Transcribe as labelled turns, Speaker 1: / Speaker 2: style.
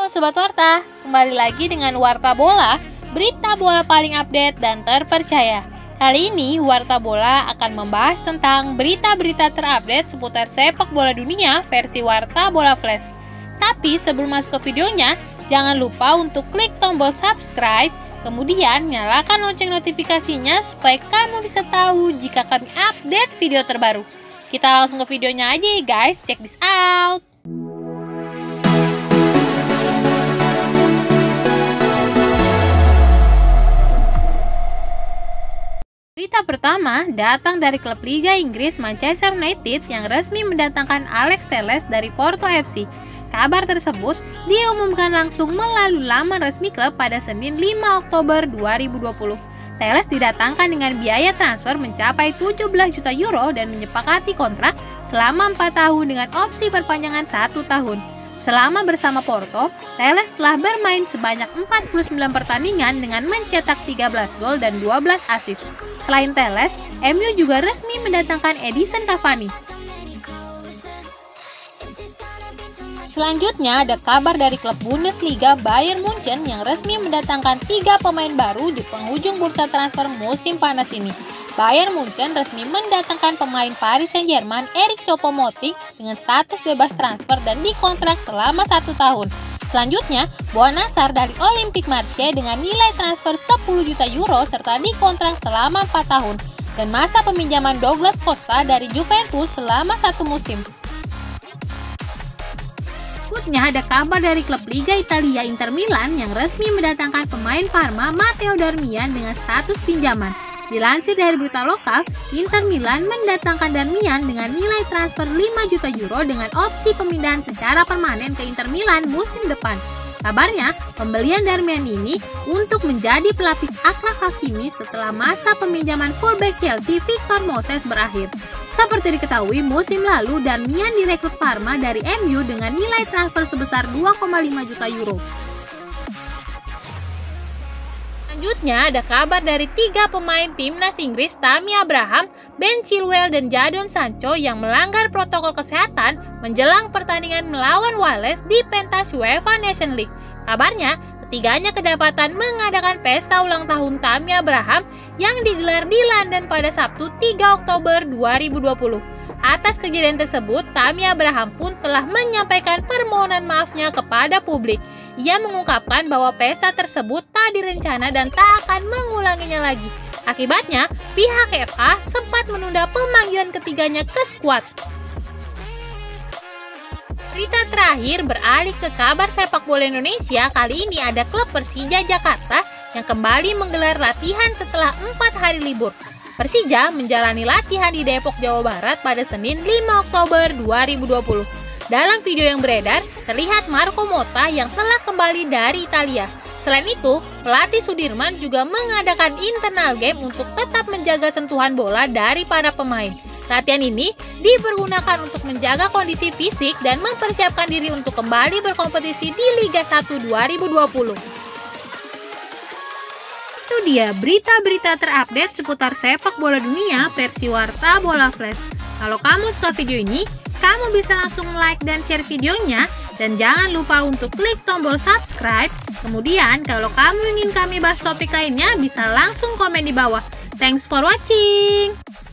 Speaker 1: Halo Sobat Warta, kembali lagi dengan Warta Bola, berita bola paling update dan terpercaya. Kali ini Warta Bola akan membahas tentang berita-berita terupdate seputar sepak bola dunia versi Warta Bola Flash. Tapi sebelum masuk ke videonya, jangan lupa untuk klik tombol subscribe, kemudian nyalakan lonceng notifikasinya supaya kamu bisa tahu jika kami update video terbaru. Kita langsung ke videonya aja ya guys, check this out. Berita pertama datang dari klub Liga Inggris Manchester United yang resmi mendatangkan Alex Telles dari Porto FC. Kabar tersebut diumumkan langsung melalui laman resmi klub pada Senin 5 Oktober 2020. Telles didatangkan dengan biaya transfer mencapai 17 juta euro dan menyepakati kontrak selama 4 tahun dengan opsi perpanjangan 1 tahun. Selama bersama Porto, Telles telah bermain sebanyak 49 pertandingan dengan mencetak 13 gol dan 12 assist. Selain Telles, MU juga resmi mendatangkan Edinson Cavani. Selanjutnya ada kabar dari klub Bundesliga Bayern Munchen yang resmi mendatangkan 3 pemain baru di penghujung bursa transfer musim panas ini. Bayern Munchen resmi mendatangkan pemain Paris Saint-Germain Eric Choupo-Moting dengan status bebas transfer dan dikontrak selama 1 tahun. Selanjutnya, Boa Nasar dari Olympique Marseille dengan nilai transfer 10 juta euro serta dikontrak selama 4 tahun. Dan masa peminjaman Douglas Costa dari Juventus selama 1 musim. Berikutnya ada kabar dari klub Liga Italia Inter Milan yang resmi mendatangkan pemain Parma Matteo Darmian dengan status pinjaman. Dilansir dari berita lokal, Inter Milan mendatangkan Darmian dengan nilai transfer 5 juta euro dengan opsi pemindahan secara permanen ke Inter Milan musim depan. Kabarnya, pembelian Darmian ini untuk menjadi pelapis Achraf Hakimi setelah masa peminjaman fullback Chelsea Victor Moses berakhir. Seperti diketahui, musim lalu Darmian direkrut Parma dari MU dengan nilai transfer sebesar 2,5 juta euro. Selanjutnya ada kabar dari 3 pemain timnas Inggris Tammy Abraham, Ben Chilwell, dan Jadon Sancho yang melanggar protokol kesehatan menjelang pertandingan melawan Wales di pentas UEFA Nations League. Kabarnya, ketiganya kedapatan mengadakan pesta ulang tahun Tammy Abraham yang digelar di London pada Sabtu 3 Oktober 2020. Atas kejadian tersebut, Tammy Abraham pun telah menyampaikan permohonan maafnya kepada publik. Ia mengungkapkan bahwa pesta tersebut tak direncana dan tak akan mengulanginya lagi. Akibatnya, pihak FA sempat menunda pemanggilan ketiganya ke skuad. Berita terakhir beralih ke kabar sepak bola Indonesia. Kali ini ada klub Persija Jakarta yang kembali menggelar latihan setelah 4 hari libur. Persija menjalani latihan di Depok, Jawa Barat pada Senin 5 Oktober 2020. Dalam video yang beredar, terlihat Marco Motta yang telah kembali dari Italia. Selain itu, pelatih Sudirman juga mengadakan internal game untuk tetap menjaga sentuhan bola dari para pemain. Latihan ini dipergunakan untuk menjaga kondisi fisik dan mempersiapkan diri untuk kembali berkompetisi di Liga 1 2020. Itu dia berita-berita terupdate seputar sepak bola dunia versi Warta Bola Flash. Kalau kamu suka video ini, kamu bisa langsung like dan share videonya. Dan jangan lupa untuk klik tombol subscribe. Kemudian kalau kamu ingin kami bahas topik lainnya, bisa langsung komen di bawah. Thanks for watching!